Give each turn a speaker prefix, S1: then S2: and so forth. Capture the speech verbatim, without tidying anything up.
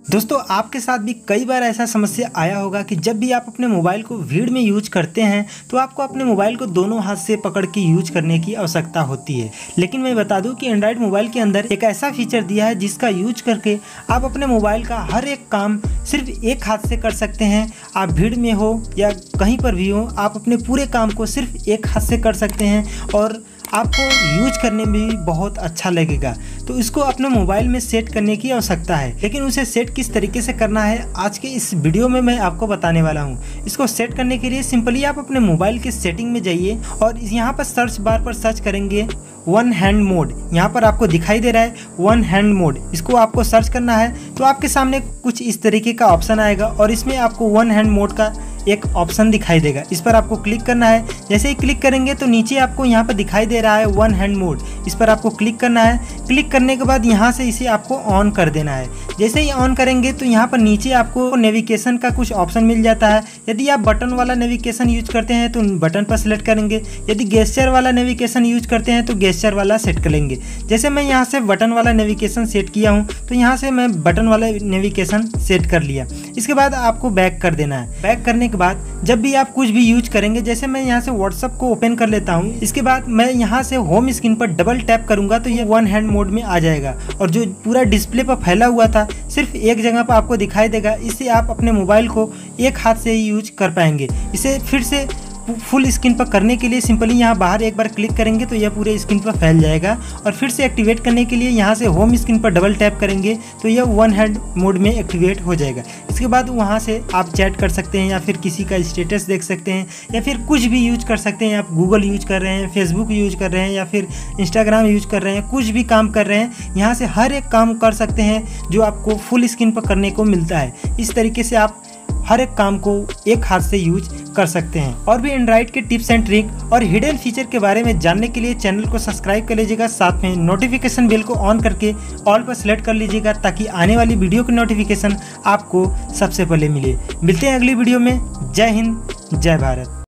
S1: दोस्तों आपके साथ भी कई बार ऐसा समस्या आया होगा कि जब भी आप अपने मोबाइल को भीड़ में यूज करते हैं तो आपको अपने मोबाइल को दोनों हाथ से पकड़ के यूज करने की आवश्यकता होती है। लेकिन मैं बता दूं कि एंड्रॉयड मोबाइल के अंदर एक ऐसा फीचर दिया है जिसका यूज करके आप अपने मोबाइल का हर एक काम सिर्फ एक हाथ से कर सकते हैं। आप भीड़ में हो या कहीं पर भी हो, आप अपने पूरे काम को सिर्फ एक हाथ से कर सकते हैं और आपको यूज करने में भी बहुत अच्छा लगेगा। तो इसको अपने मोबाइल में सेट करने की आवश्यकता है, लेकिन उसे सेट किस तरीके से करना है आज के इस वीडियो में मैं आपको बताने वाला हूँ। इसको सेट करने के लिए सिंपली आप अपने मोबाइल के सेटिंग में जाइए और यहाँ पर सर्च बार पर सर्च करेंगे वन हैंड मोड। यहाँ पर आपको दिखाई दे रहा है वन हैंड मोड, इसको आपको सर्च करना है तो आपके सामने कुछ इस तरीके का ऑप्शन आएगा और इसमें आपको वन हैंड मोड का एक ऑप्शन दिखाई देगा। इस पर आपको क्लिक करना है। जैसे ही क्लिक करेंगे तो नीचे आपको यहाँ पर दिखाई दे रहा है वन हैंड मोड, इस पर आपको क्लिक करना है। क्लिक करने के बाद यहाँ से इसे आपको ऑन कर देना है। जैसे ही ऑन करेंगे तो यहाँ पर नीचे आपको नेविगेशन का कुछ ऑप्शन मिल जाता है। यदि आप बटन वाला नेविगेशन यूज करते हैं तो बटन पर सेलेक्ट करेंगे, यदि गेस्चर वाला नेविगेशन यूज करते हैं तो गेस्चर वाला सेट कर लेंगे। जैसे मैं यहाँ से बटन वाला नेविगेशन सेट किया हूँ तो यहाँ से मैं बटन वाला नेविगेशन सेट कर लिया। इसके बाद आपको बैक कर देना है। बैक करने बाद जब भी आप कुछ भी यूज करेंगे, जैसे मैं यहाँ से व्हाट्सएप को ओपन कर लेता हूँ, इसके बाद मैं यहाँ से होम स्क्रीन पर डबल टैप करूंगा तो ये वन हैंड मोड में आ जाएगा और जो पूरा डिस्प्ले पर फैला हुआ था सिर्फ एक जगह पर आपको दिखाई देगा। इससे आप अपने मोबाइल को एक हाथ से ही यूज कर पाएंगे। इसे फिर से फुल स्क्रीन पर करने के लिए सिंपली यहाँ बाहर एक बार क्लिक करेंगे तो यह पूरे स्क्रीन पर फैल जाएगा और फिर से एक्टिवेट करने के लिए यहाँ से होम स्क्रीन पर डबल टैप करेंगे तो यह वन हैंड मोड में एक्टिवेट हो जाएगा। इसके बाद वहाँ से आप चैट कर सकते हैं या फिर किसी का स्टेटस देख सकते हैं या फिर कुछ भी यूज कर सकते हैं। आप गूगल यूज कर रहे हैं, फेसबुक यूज कर रहे हैं या फिर इंस्टाग्राम यूज कर रहे हैं, कुछ भी काम कर रहे हैं, यहाँ से हर एक काम कर सकते हैं जो आपको फुल स्क्रीन पर करने को मिलता है। इस तरीके से आप हर एक काम को एक हाथ से यूज कर सकते हैं। और भी एंड्रॉइड के टिप्स एंड ट्रिक और हिडन फीचर के बारे में जानने के लिए चैनल को सब्सक्राइब कर लीजिएगा, साथ में नोटिफिकेशन बेल को ऑन करके ऑल पर सेलेक्ट कर लीजिएगा ताकि आने वाली वीडियो की नोटिफिकेशन आपको सबसे पहले मिले। मिलते हैं अगली वीडियो में। जय हिंद, जय भारत।